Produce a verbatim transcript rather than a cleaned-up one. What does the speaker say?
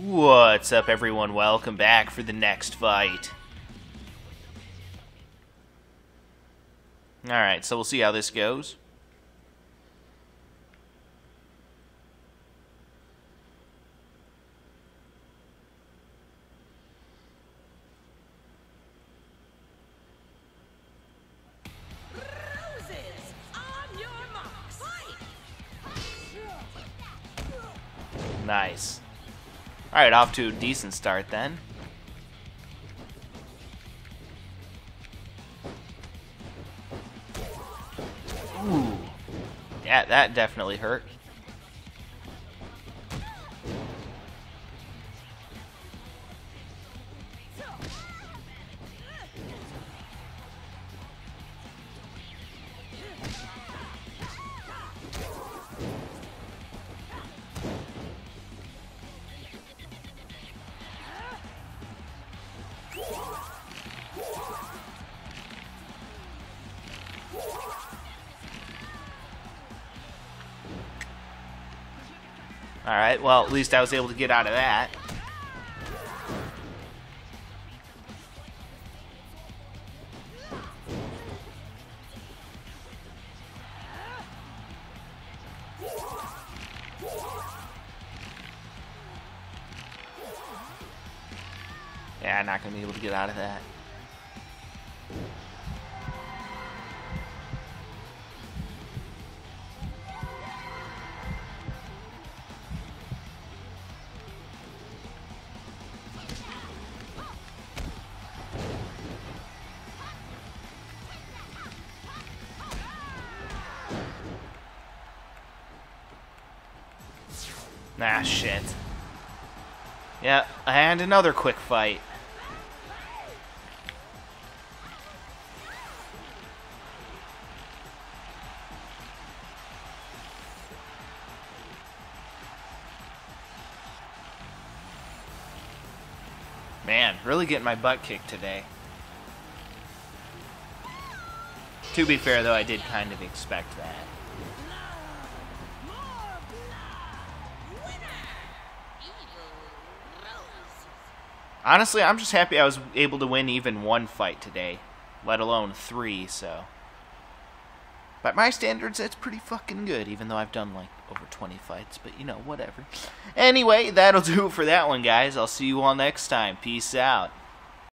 What's up, everyone? Welcome back for the next fight. Alright, so we'll see how this goes. Nice. Alright, off to a decent start then. Ooh. Yeah, that definitely hurt. Alright, well, at least I was able to get out of that. Yeah, I'm not going to be able to get out of that. Ah, shit. Yeah, and another quick fight. Man, really getting my butt kicked today. To be fair, though, I did kind of expect that. Honestly, I'm just happy I was able to win even one fight today, let alone three, so. By my standards, that's pretty fucking good, even though I've done like over twenty fights, but you know, whatever. Anyway, that'll do it for that one, guys. I'll see you all next time. Peace out.